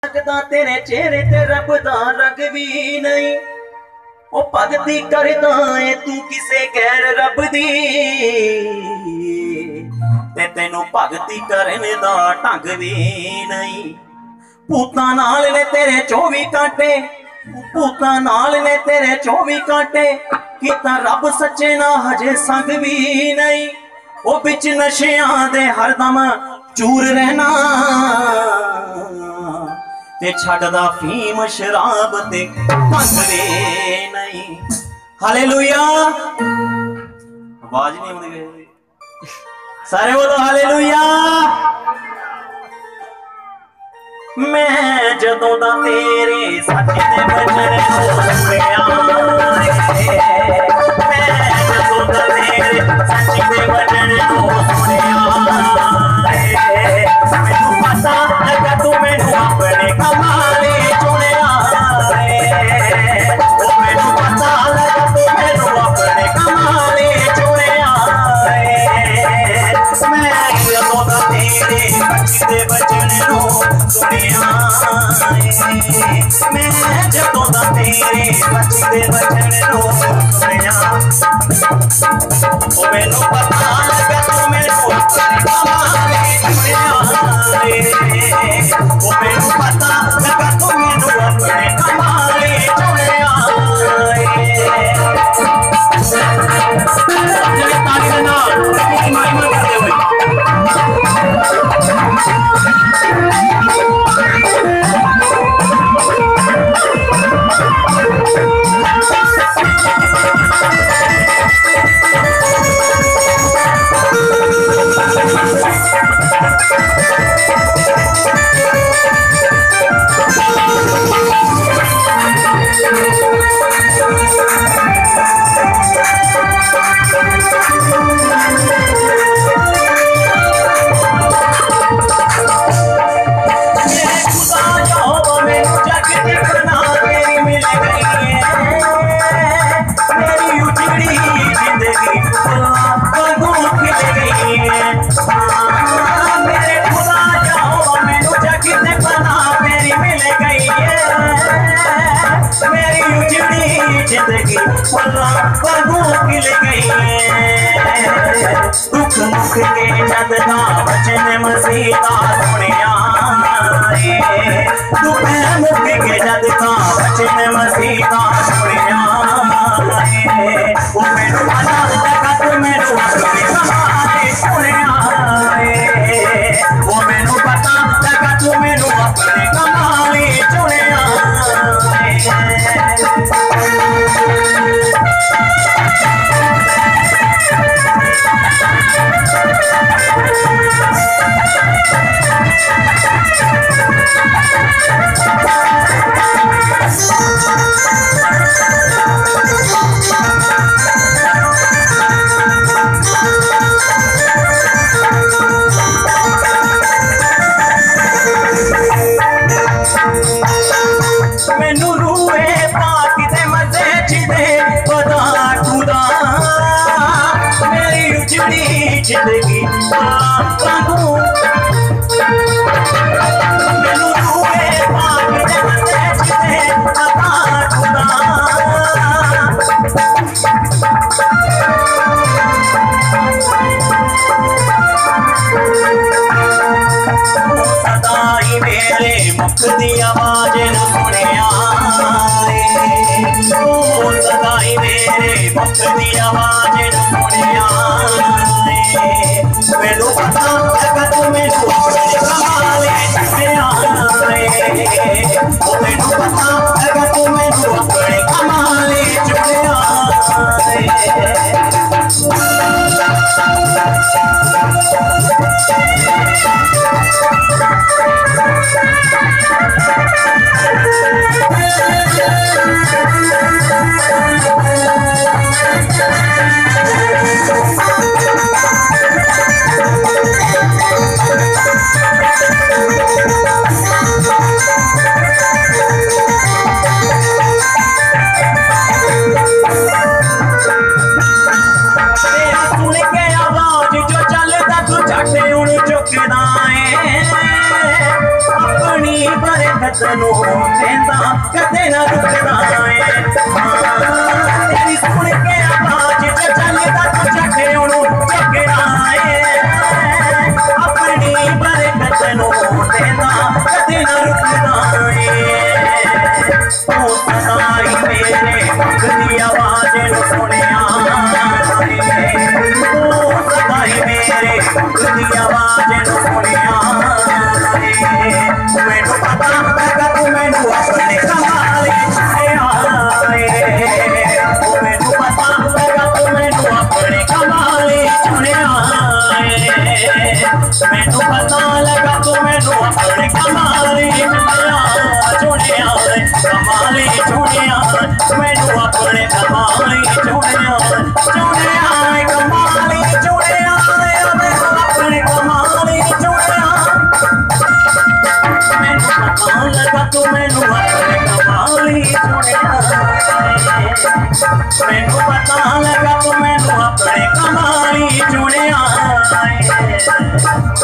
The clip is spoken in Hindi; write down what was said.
लगदा तेरे चेहरे ते रब दा रंग भी नहीं, ओ भगती करदा है तू किसे गैर रब दी, ते तेनू भगती करने दा ढंग भी नहीं। भूतां नाल ने तेरे 24 घंटे, भूतां नाल ने तेरे 24 घंटे, किता रब सच्चे ना हजे संग भी नहीं। ओ बिच नशियां दे हरदम चूर रहना, ते छड्डदा फीम शराब ते भंग वे नहीं। हालेलुया, आवाज नहीं आउंदी गई, सारे बोलो हालेलुया। मैं जदों दा तेरे सच दे वचन सुनिया, मैं जदों दा तेरे सच दे वचन सुनिया, मैनू पता लगा तू मैनू अपने कमाले चुनिया, मैनू पता लगा तू मैनू अपने कमाले चुनिया। मैं जदों दा तेरे सच दे वचन सुनिया, मैं जदों दा तेरे सच दे वचन सुनिया, ओ मैनू पता लगा तू मैनू अपने कमाले चुनिया, ओ मैनू पता लगा तू मैनू अपने कमाले चुनिया। ताली दे नाल महिमा करदे होए दुख मुख के जद का वचन मसीहा सुनिया, दुख मुख के जद का वचन मसीहा सुनिया, वो मैनू पता लगा तू मैनू अपने कमाले सुनिया, वो मैनू पता लगा तू मैनू अपने कमाले चुनिया। मैनू रूए पाक दे मजे चिदे पता खुदा, मेरी उजड़ी जिंदगी कानू, मैनू रूए पाक दे मजे चिदे पता खुदा, सदाई मेरे मुख दी आवाज सुनिया, सदाई मेरे मुख दी आवाज सुनिया, मैनू पता लगा तू मैनू अपने कमाले चुनिया, मैनू पता लगा तू मैनू अपने कमाले चुनिया। बरकत नू देंदा कदे ना रुकदा है तेरी सुन के आवाज च चलदा तो चखे ओनू चकड़ा है अपनी बरकत नू देंदा कदे ना रुकदा है ओ सदाई मेरे मंगदी आवाज नू सुनिया ओ सदाई मेरे मंगदी आवाज नू सुनिया मैनू पता लगा तू मैनू अपने कमाल छुड़िया मैनू पता लगा तू मैनू अपने कमाल छुड़िया मैनू पता लगा तू मैनू अपने कमाल छुड़िया कमाल छुड़िया मैनू अपने कमाल छुड़िया छुड़िया कमाल छुड़िया अपने कमाल छुड़िया लगा तू मैनू अपने कमाल छुड़िया मैनू पता लगा तू मैनू अपने कमाल छुड़िया